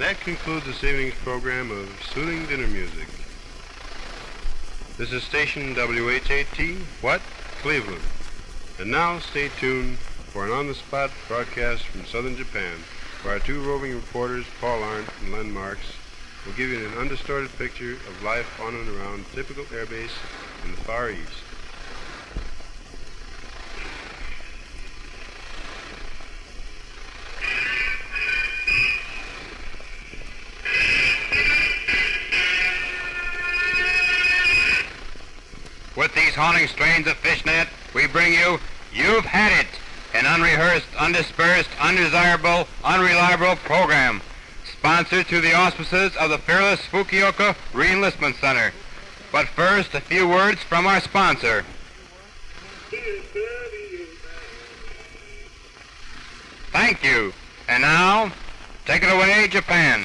That concludes this evening's program of soothing dinner music. This is station WHAT, what? Cleveland. And now stay tuned for an on-the-spot broadcast from southern Japan, where our two roving reporters, Paul Arndt and Len Marx, will give you an undistorted picture of life on and around a typical airbase in the Far East. With these haunting strains of fishnet, we bring you You've Had It, an unrehearsed, undispersed, undesirable, unreliable program, sponsored through the auspices of the fearless Fukuoka Re-Enlistment Center. But first, a few words from our sponsor. Thank you. And now, take it away, Japan.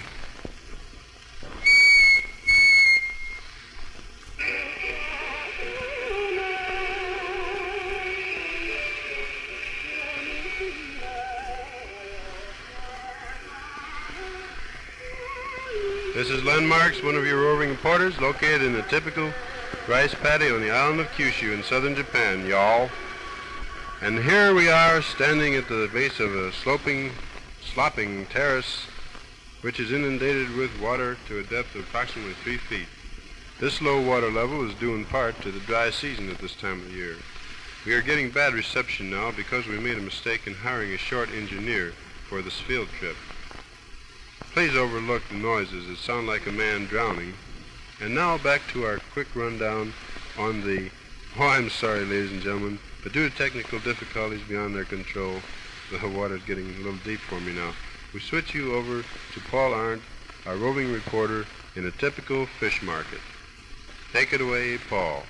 This is Len Marx, one of your roving reporters, located in a typical rice paddy on the island of Kyushu in southern Japan, y'all. And here we are standing at the base of a slopping terrace, which is inundated with water to a depth of approximately 3 feet. This low water level is due in part to the dry season at this time of the year. We are getting bad reception now because we made a mistake in hiring a short engineer for this field trip. Please overlook the noises that sound like a man drowning. And now back to our quick rundown on the... Oh, I'm sorry, ladies and gentlemen, but due to technical difficulties beyond their control, the water's getting a little deep for me now. We switch you over to Paul Arndt, our roving reporter in a typical fish market. Take it away, Paul.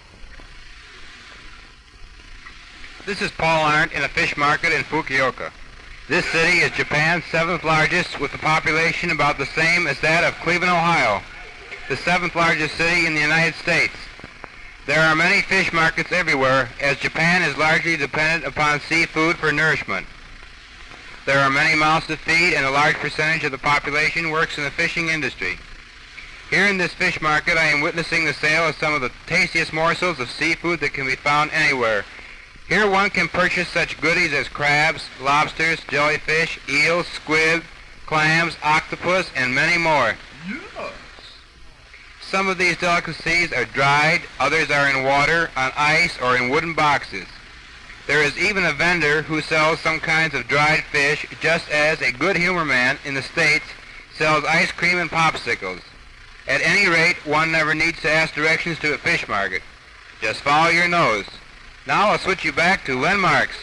This is Paul Arndt in a fish market in Fukuoka. This city is Japan's 7th largest, with a population about the same as that of Cleveland, Ohio, the 7th largest city in the United States. There are many fish markets everywhere, as Japan is largely dependent upon seafood for nourishment. There are many mouths to feed, and a large percentage of the population works in the fishing industry. Here in this fish market, I am witnessing the sale of some of the tastiest morsels of seafood that can be found anywhere. Here one can purchase such goodies as crabs, lobsters, jellyfish, eels, squid, clams, octopus, and many more. Yes. Some of these delicacies are dried, others are in water, on ice, or in wooden boxes. There is even a vendor who sells some kinds of dried fish, just as a good humor man in the States sells ice cream and popsicles. At any rate, one never needs to ask directions to a fish market. Just follow your nose. Now I'll switch you back to Len Marx.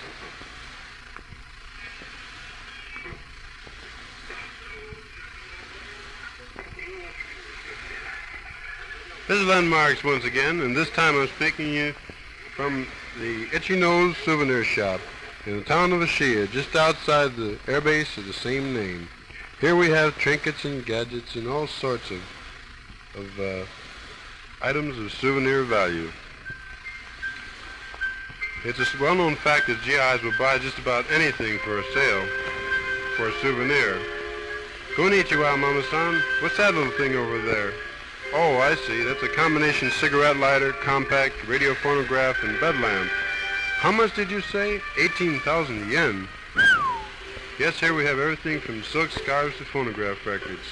This is Len Marx once again, and this time I'm speaking to you from the Itchy Nose Souvenir Shop in the town of Ashiya, just outside the airbase of the same name. Here we have trinkets and gadgets and all sorts of items of souvenir value. It's a well-known fact that GIs will buy just about anything for a sale, for a souvenir. Konnichiwa, Mama-san. What's that little thing over there? Oh, I see. That's a combination cigarette lighter, compact, radio phonograph, and bed lamp. How much did you say? 18,000 yen. Yes, here we have everything from silk scarves to phonograph records.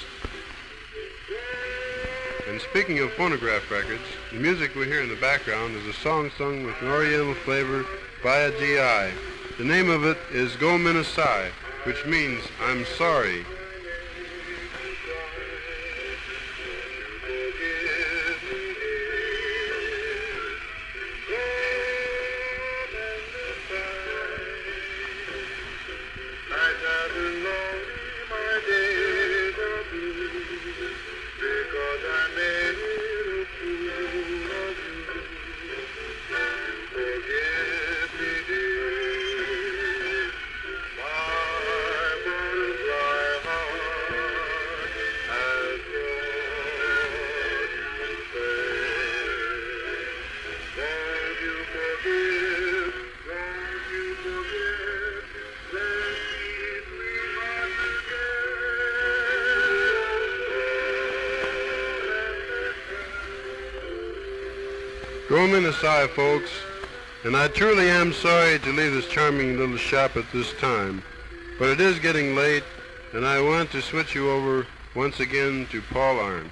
And speaking of phonograph records, the music we hear in the background is a song sung with an oriental flavor by a GI. The name of it is Go Minasai, which means I'm sorry. Go a minute aside, folks, and I truly am sorry to leave this charming little shop at this time, but it is getting late, and I want to switch you over once again to Paul Arndt.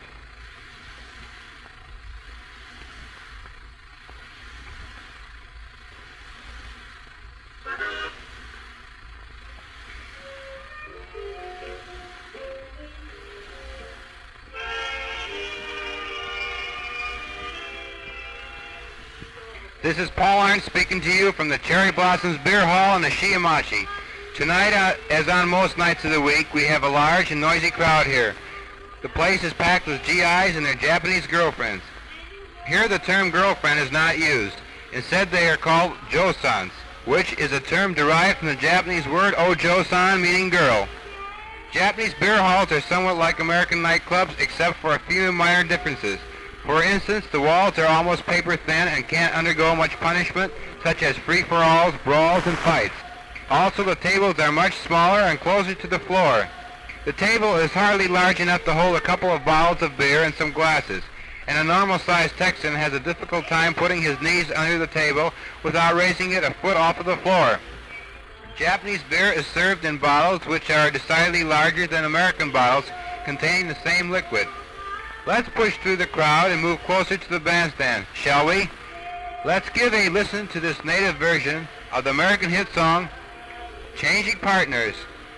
This is Paul Arndt speaking to you from the Cherry Blossoms Beer Hall in Ashiya. Tonight, as on most nights of the week, we have a large and noisy crowd here. The place is packed with GIs and their Japanese girlfriends. Here the term girlfriend is not used. Instead, they are called josans, which is a term derived from the Japanese word ojo-san, meaning girl. Japanese beer halls are somewhat like American nightclubs, except for a few minor differences. For instance, the walls are almost paper thin and can't undergo much punishment, such as free-for-alls, brawls, and fights. Also, the tables are much smaller and closer to the floor. The table is hardly large enough to hold a couple of bottles of beer and some glasses, and a normal-sized Texan has a difficult time putting his knees under the table without raising it a foot off of the floor. Japanese beer is served in bottles which are decidedly larger than American bottles containing the same liquid. Let's push through the crowd and move closer to the bandstand, shall we? Let's give a listen to this native version of the American hit song, Changing Partners.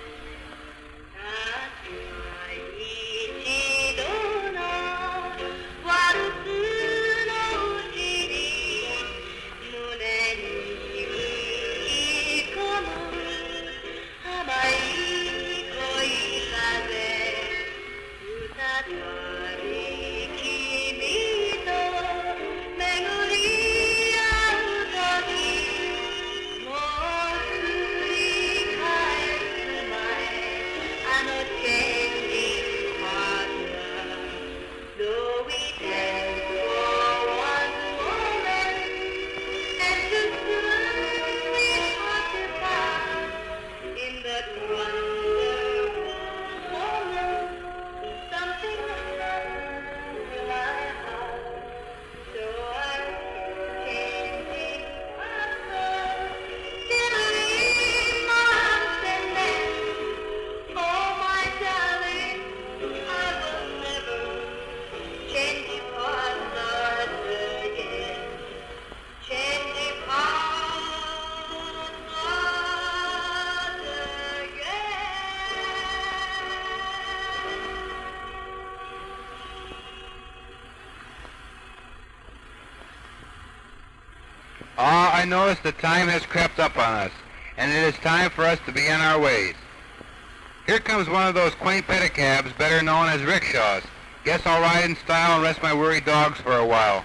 I notice the time has crept up on us, and it is time for us to be on our ways. Here comes one of those quaint pedicabs, better known as rickshaws. Guess I'll ride in style and rest my weary dogs for a while.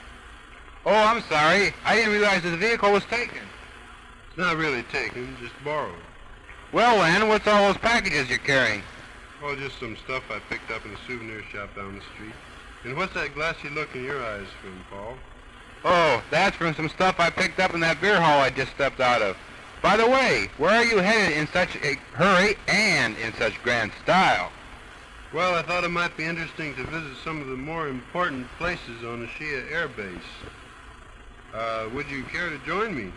Oh, I'm sorry. I didn't realize the vehicle was taken. It's not really taken, just borrowed. Well, Len, what's all those packages you're carrying? Oh, just some stuff I picked up in a souvenir shop down the street. And what's that glassy look in your eyes from, Paul? Oh, that's from some stuff I picked up in that beer hall I just stepped out of. By the way, where are you headed in such a hurry and in such grand style? Well, I thought it might be interesting to visit some of the more important places on Ashiya Air Base. Would you care to join me?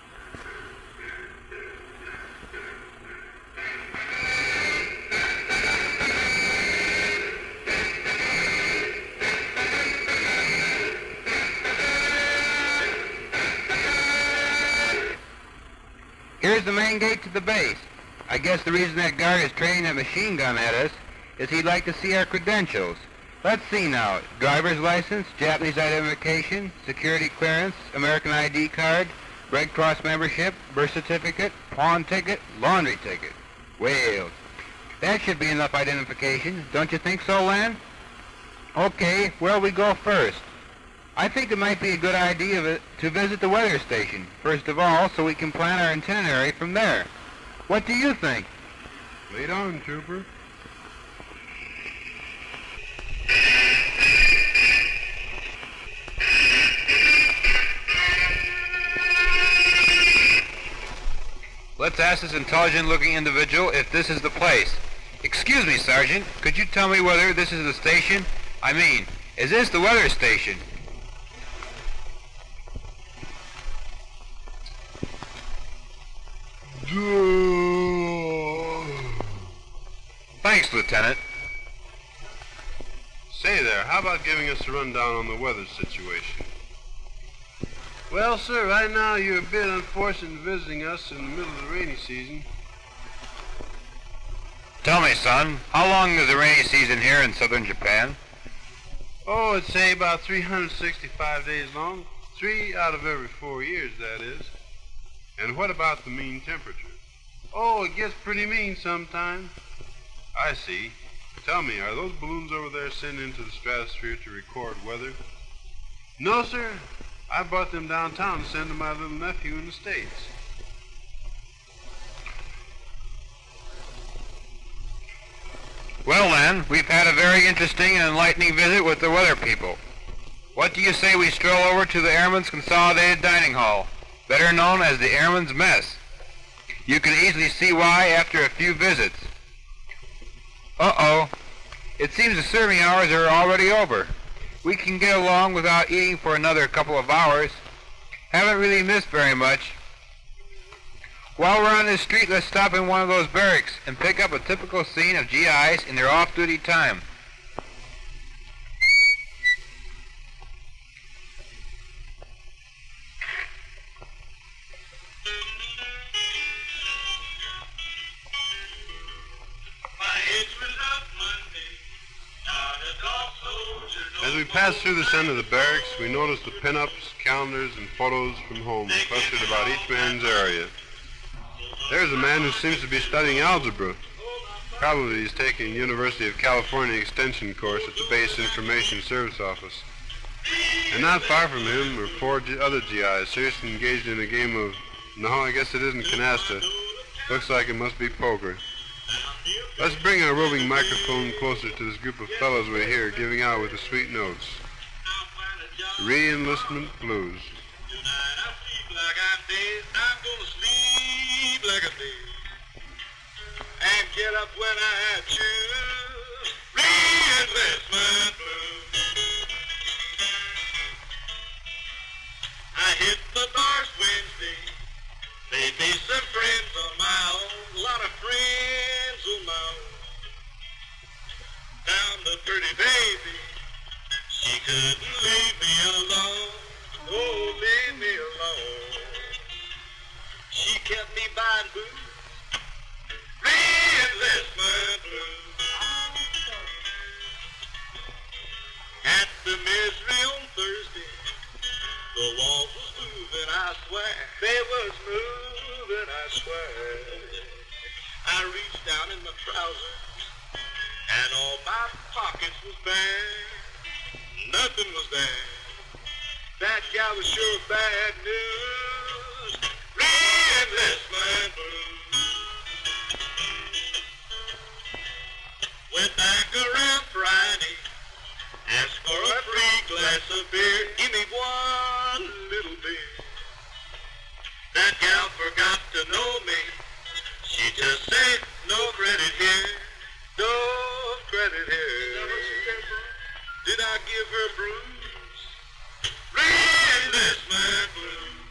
Here's the main gate to the base. I guess the reason that guard is training that machine gun at us is he'd like to see our credentials. Let's see now. Driver's license, Japanese identification, security clearance, American ID card, Red Cross membership, birth certificate, pawn ticket, laundry ticket. Well, that should be enough identification. Don't you think so, Len? Okay, where'll we go first? I think it might be a good idea to visit the weather station, first of all, so we can plan our itinerary from there. What do you think? Lead on, trooper. Let's ask this intelligent-looking individual if this is the place. Excuse me, Sergeant. Could you tell me whether this is the station? I mean, is this the weather station? Thanks, Lieutenant. Say there, how about giving us a rundown on the weather situation? Well, sir, right now you're a bit unfortunate in visiting us in the middle of the rainy season. Tell me, son, how long is the rainy season here in southern Japan? Oh, it's say about 365 days long. 3 out of every 4 years, that is. And what about the mean temperature? Oh, it gets pretty mean sometimes. I see. Tell me, are those balloons over there sent into the stratosphere to record weather? No, sir. I brought them downtown to send to my little nephew in the States. Well then, we've had a very interesting and enlightening visit with the weather people. What do you say we stroll over to the Airmen's Consolidated Dining Hall, better known as the Airmen's Mess? You can easily see why after a few visits. Uh-oh. It seems the serving hours are already over. We can get along without eating for another couple of hours. Haven't really missed very much. While we're on this street, let's stop in one of those barracks and pick up a typical scene of GIs in their off-duty time. As we pass through this end of the barracks, we notice the pin-ups, calendars, and photos from home clustered about each man's area. There's a man who seems to be studying algebra. Probably he's taking a University of California extension course at the Base Information Service Office. And not far from him are 4 other GIs seriously engaged in a game of, no, I guess it isn't canasta. Looks like it must be poker. Let's bring our roving microphone closer to this group of fellows we hear giving out with the sweet notes. Re-enlistment blues. And get up when I choose. Re-enlistment blues. I hit the bars Wednesday. Made me some friends on my own. A lot of friends on my own. Down the pretty baby. She couldn't leave me alone. Oh, leave me alone. She kept me buying booze. Re-enlistment blues. At the Misery on Thursday, the walls was moving, I swear. They was moving, I swear. I reached down in my trousers, and all my pockets was bare. Nothing was there. That gal was sure bad news. Re-enlistment blues. Went back around Friday, asked for a free glass of beer. Give me one little beer. That gal forgot to know me. She just said, no credit here, no credit here. Did I give her blues? Re-enlistment blues.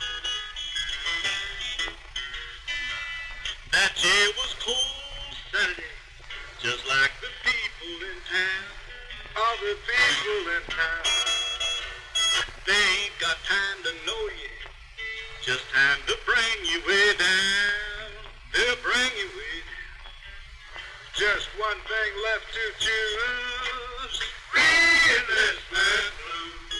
That day was cold Saturday. Just like the people in town, all the people in town. They ain't got time to know you, just time to bring you way down. They'll bring you way down. Just one thing left to choose. Re-enlistment blues.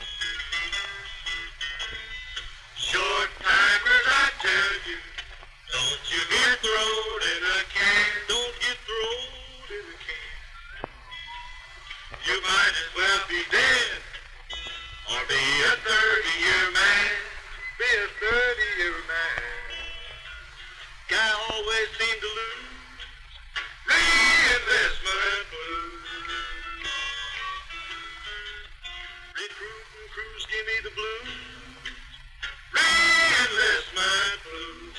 Short timers, I tell you, don't you get thrown in a can. Don't get thrown in a can. You might as well be dead or be a 30-year man. Be a 30-year man. Guy always seemed to lose. Re-enlistment blues. Recruiting crews give me the blues. Re-enlistment blues.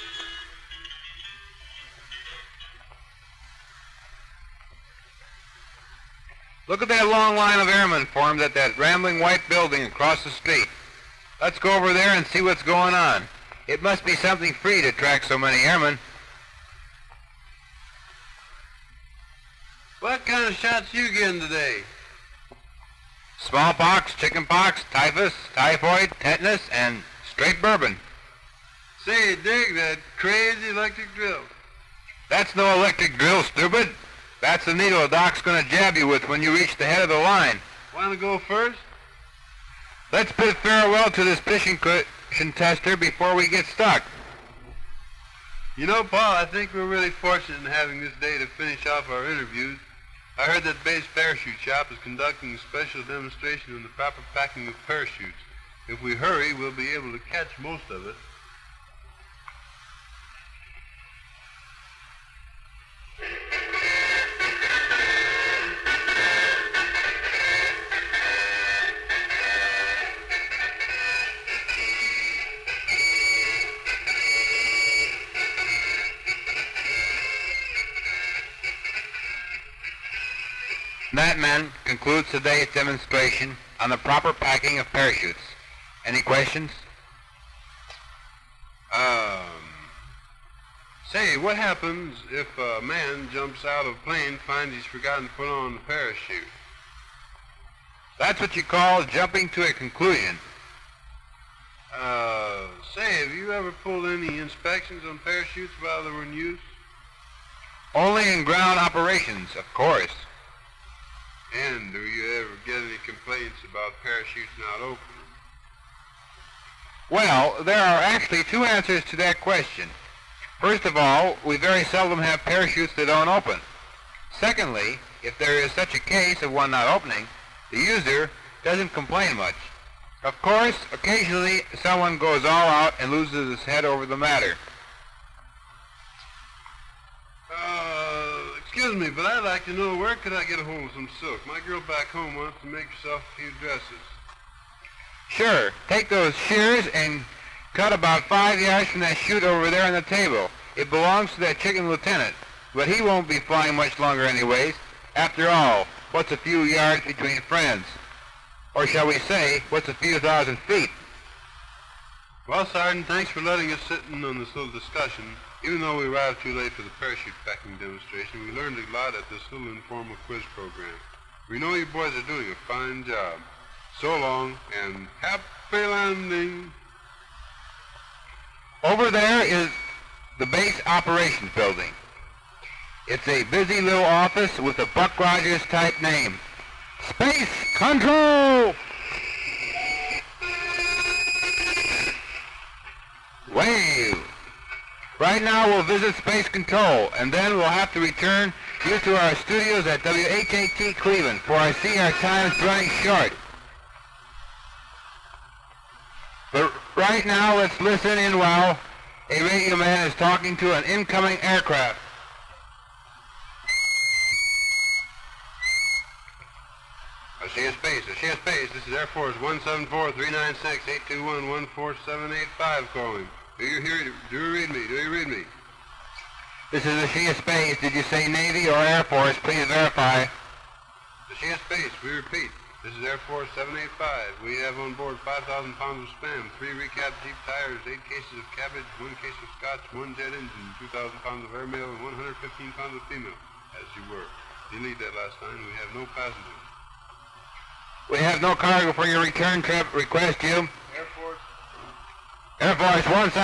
Look at that long line of airmen formed at that rambling white building across the street. Let's go over there and see what's going on. It must be something free to attract so many airmen. What kind of shots you getting today? Smallpox, chickenpox, typhus, typhoid, tetanus, and straight bourbon. Say, dig that crazy electric drill. That's no electric drill, stupid. That's the needle a doc's gonna jab you with when you reach the head of the line. Want to go first? Let's bid farewell to this fishing cushion tester before we get stuck. You know, Paul, I think we're really fortunate in having this day to finish off our interviews. I heard that Bay's Parachute Shop is conducting a special demonstration on the proper packing of parachutes. If we hurry, we'll be able to catch most of it. That, men, concludes today's demonstration on the proper packing of parachutes. Any questions? Say, what happens if a man jumps out of a plane, finds he's forgotten to put on the parachute? That's what you call jumping to a conclusion. Say, have you ever pulled any inspections on parachutes while they were in use? Only in ground operations, of course. And do you ever get any complaints about parachutes not open? Well, there are actually two answers to that question. First of all, we very seldom have parachutes that don't open. Secondly, if there is such a case of one not opening, the user doesn't complain much. Of course, occasionally someone goes all out and loses his head over the matter. Excuse me, but I'd like to know where could I get a hold of some silk? My girl back home wants to make herself a few dresses. Sure, take those shears and cut about 5 yards from that chute over there on the table. It belongs to that chicken lieutenant, but he won't be flying much longer anyways. After all, what's a few yards between friends? Or shall we say, what's a few thousand feet? Well, Sergeant, thanks for letting us sit in on this little discussion. Even though we arrived too late for the parachute packing demonstration, we learned a lot at this little informal quiz program. We know you boys are doing a fine job. So long, and happy landing. Over there is the base operations building. It's a busy little office with a Buck Rogers type name. Space Control! Wave! Right now we'll visit Space Control, and then we'll have to return you to our studios at WHAT Cleveland, for I see our time's running short. But right now let's listen in while a radio man is talking to an incoming aircraft. Ashiya Space, this is Air Force 174-396-821-14785 calling. Do you read me? This is Ashiya Space. Did you say Navy or Air Force? Please verify. Ashiya Space, we repeat. This is Air Force 785. We have on board 5,000 pounds of Spam, 3 recap Jeep tires, 8 cases of cabbage, 1 case of scotch, 1 jet engine, 2,000 pounds of airmail, and 115 pounds of female. As you were. Delete that last line. We have no passengers. We have no cargo for your return trip. Request you. Air Force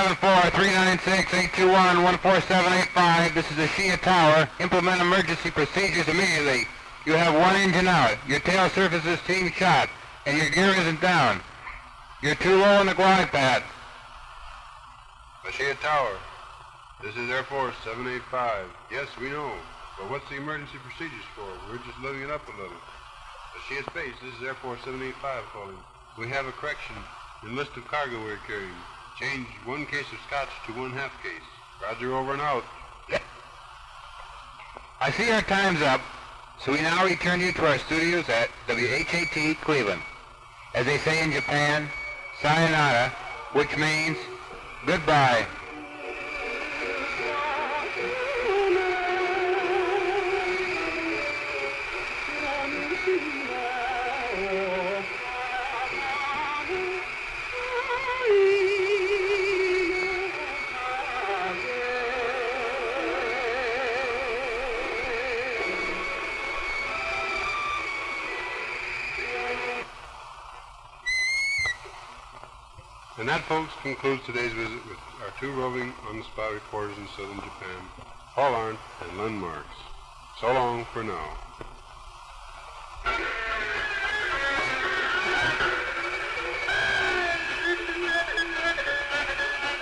174-396-821-14785. This is Ashiya Tower. Implement emergency procedures immediately. You have 1 engine out. Your tail surface is steam shot, and your gear isn't down. You're too low on the glide path. Ashiya Tower. This is Air Force 785. Yes, we know. But what's the emergency procedures for? We're just living it up a little. Ashiya Space, this is Air Force 785 calling. We have a correction in list of cargo we're carrying. Change 1 case of scotch to 1 half case. Roger, over and out. I see our time's up, so we now return you to our studios at WHAT Cleveland. As they say in Japan, sayonara, which means goodbye. And that, folks, concludes today's visit with our two roving on-the-spot reporters in southern Japan, Paul Arndt and Len Marx. So long for now.